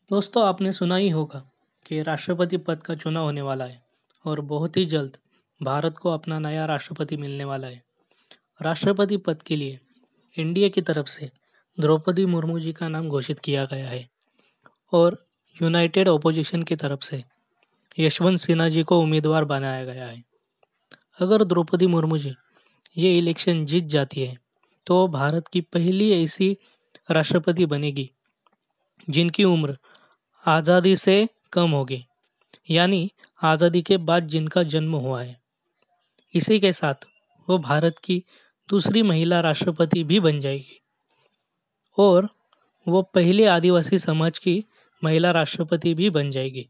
दोस्तों आपने सुना ही होगा कि राष्ट्रपति पद का चुनाव होने वाला है और बहुत ही जल्द भारत को अपना नया राष्ट्रपति मिलने वाला है। राष्ट्रपति पद के लिए इंडिया की तरफ से द्रौपदी मुर्मू जी का नाम घोषित किया गया है और यूनाइटेड ओपोजिशन की तरफ से यशवंत सिन्हा जी को उम्मीदवार बनाया गया है। अगर द्रौपदी मुर्मू जी ये इलेक्शन जीत जाती है तो भारत की पहली ऐसी राष्ट्रपति बनेगी जिनकी उम्र आज़ादी से कम होगी, यानी आज़ादी के बाद जिनका जन्म हुआ है। इसी के साथ वो भारत की दूसरी महिला राष्ट्रपति भी बन जाएगी और वो पहले आदिवासी समाज की महिला राष्ट्रपति भी बन जाएगी।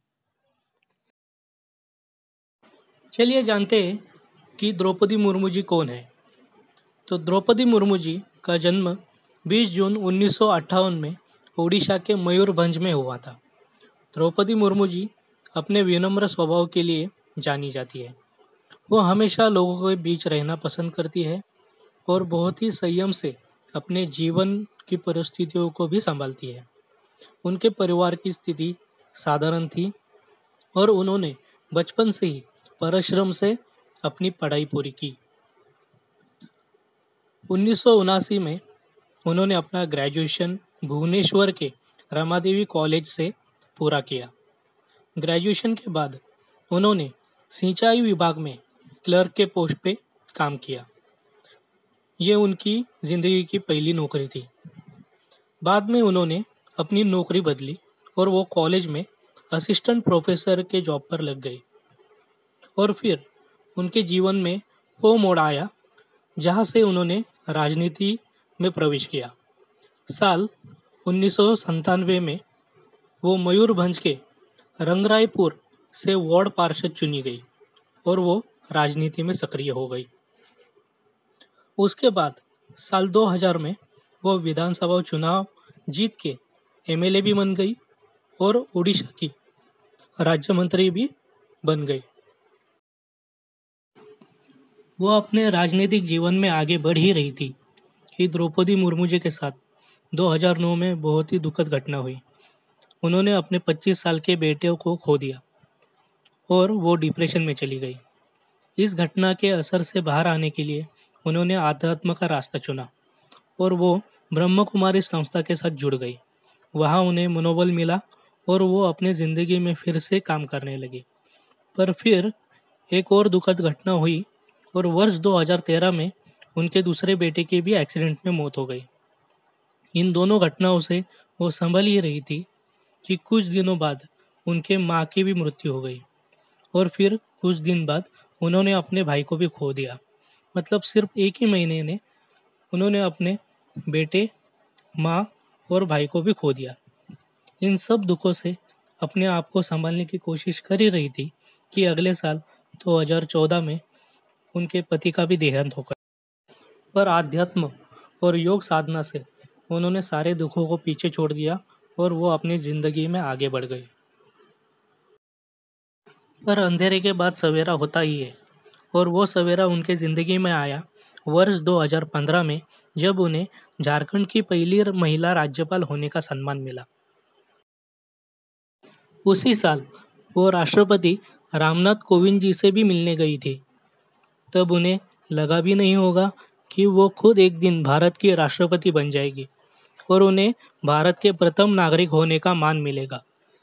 चलिए जानते हैं कि द्रौपदी मुर्मू जी कौन है। तो द्रौपदी मुर्मू जी का जन्म 20 जून 1958 में ओडिशा के मयूरभंज में हुआ था। द्रौपदी मुर्मू जी अपने विनम्र स्वभाव के लिए जानी जाती है। वो हमेशा लोगों के बीच रहना पसंद करती है और बहुत ही संयम से अपने जीवन की परिस्थितियों को भी संभालती है। उनके परिवार की स्थिति साधारण थी और उन्होंने बचपन से ही परिश्रम से अपनी पढ़ाई पूरी की। 1979 में उन्होंने अपना ग्रेजुएशन भुवनेश्वर के रमादेवी कॉलेज से पूरा किया। ग्रेजुएशन के बाद उन्होंने सिंचाई विभाग में क्लर्क के पोस्ट पे काम किया। ये उनकी ज़िंदगी की पहली नौकरी थी। बाद में उन्होंने अपनी नौकरी बदली और वो कॉलेज में असिस्टेंट प्रोफेसर के जॉब पर लग गए। और फिर उनके जीवन में वो मोड़ आया जहाँ से उन्होंने राजनीति में प्रवेश किया। साल 1997 में वो मयूरभंज के रंगरायपुर से वार्ड पार्षद चुनी गई और वो राजनीति में सक्रिय हो गई। उसके बाद साल 2000 में वो विधानसभा चुनाव जीत के एमएलए भी बन गई और उड़ीसा की राज्य मंत्री भी बन गई। वो अपने राजनीतिक जीवन में आगे बढ़ ही रही थी कि द्रौपदी मुर्मू जी के साथ 2009 में बहुत ही दुखद घटना हुई। उन्होंने अपने 25 साल के बेटे को खो दिया और वो डिप्रेशन में चली गई। इस घटना के असर से बाहर आने के लिए उन्होंने आध्यात्म का रास्ता चुना और वो ब्रह्म कुमारी संस्था के साथ जुड़ गई। वहाँ उन्हें मनोबल मिला और वो अपने ज़िंदगी में फिर से काम करने लगी। पर फिर एक और दुखद घटना हुई और वर्ष 2013 में उनके दूसरे बेटे की भी एक्सीडेंट में मौत हो गई। इन दोनों घटनाओं से वो संभल ही रही थी कि कुछ दिनों बाद उनके माँ की भी मृत्यु हो गई और फिर कुछ दिन बाद उन्होंने अपने भाई को भी खो दिया। मतलब सिर्फ एक ही महीने में उन्होंने अपने बेटे, माँ और भाई को भी खो दिया। इन सब दुखों से अपने आप को संभालने की कोशिश कर ही रही थी कि अगले साल 2014 में उनके पति का भी देहांत हो गया। पर आध्यात्म और योग साधना से उन्होंने सारे दुखों को पीछे छोड़ दिया और वो अपनी ज़िंदगी में आगे बढ़ गई। पर अंधेरे के बाद सवेरा होता ही है और वो सवेरा उनके ज़िंदगी में आया वर्ष 2015 में, जब उन्हें झारखंड की पहली महिला राज्यपाल होने का सम्मान मिला। उसी साल वो राष्ट्रपति रामनाथ कोविंद जी से भी मिलने गई थी। तब उन्हें लगा भी नहीं होगा कि वो खुद एक दिन भारत की राष्ट्रपति बन जाएगी और उन्हें भारत के प्रथम नागरिक होने का मान मिलेगा।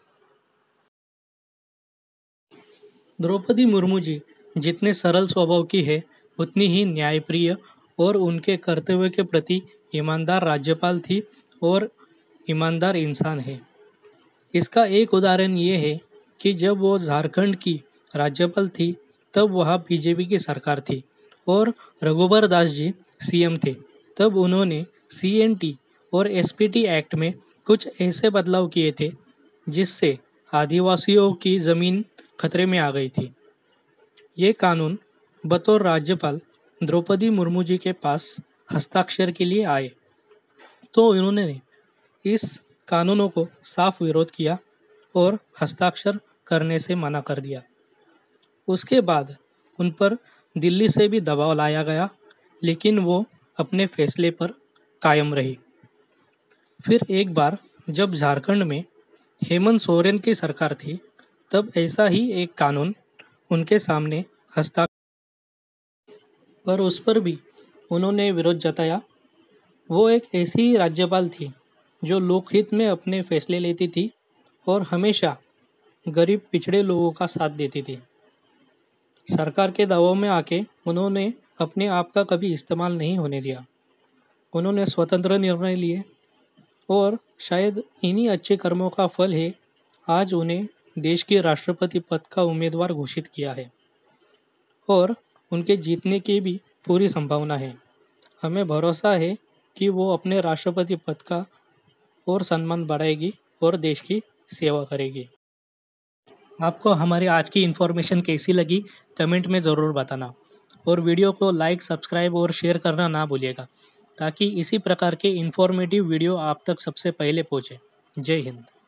द्रौपदी मुर्मू जी जितने सरल स्वभाव की है, उतनी ही न्यायप्रिय और उनके कर्तव्य के प्रति ईमानदार राज्यपाल थी और ईमानदार इंसान है। इसका एक उदाहरण ये है कि जब वो झारखंड की राज्यपाल थी तब वहाँ बीजेपी की सरकार थी और रघुबर दास जी सीएम थे। तब उन्होंने सीएनटी और एसपीटी एक्ट में कुछ ऐसे बदलाव किए थे जिससे आदिवासियों की ज़मीन खतरे में आ गई थी। ये कानून बतौर राज्यपाल द्रौपदी मुर्मू जी के पास हस्ताक्षर के लिए आए तो इन्होंने इस कानूनों को साफ विरोध किया और हस्ताक्षर करने से मना कर दिया। उसके बाद उन पर दिल्ली से भी दबाव लाया गया, लेकिन वो अपने फैसले पर कायम रही। फिर एक बार जब झारखंड में हेमंत सोरेन की सरकार थी, तब ऐसा ही एक कानून उनके सामने हस्ता पर उस पर भी उन्होंने विरोध जताया। वो एक ऐसी राज्यपाल थी जो लोकहित में अपने फैसले लेती थी और हमेशा गरीब पिछड़े लोगों का साथ देती थी। सरकार के दबाव में आके उन्होंने अपने आप का कभी इस्तेमाल नहीं होने दिया। उन्होंने स्वतंत्र निर्णय लिए और शायद इन्हीं अच्छे कर्मों का फल है आज उन्हें देश के राष्ट्रपति पद का उम्मीदवार घोषित किया है और उनके जीतने की भी पूरी संभावना है। हमें भरोसा है कि वो अपने राष्ट्रपति पद का और सम्मान बढ़ाएगी और देश की सेवा करेगी। आपको हमारी आज की इन्फॉर्मेशन कैसी लगी कमेंट में ज़रूर बताना और वीडियो को लाइक सब्सक्राइब और शेयर करना ना भूलिएगा ताकि इसी प्रकार के इन्फॉर्मेटिव वीडियो आप तक सबसे पहले पहुँचे। जय हिंद।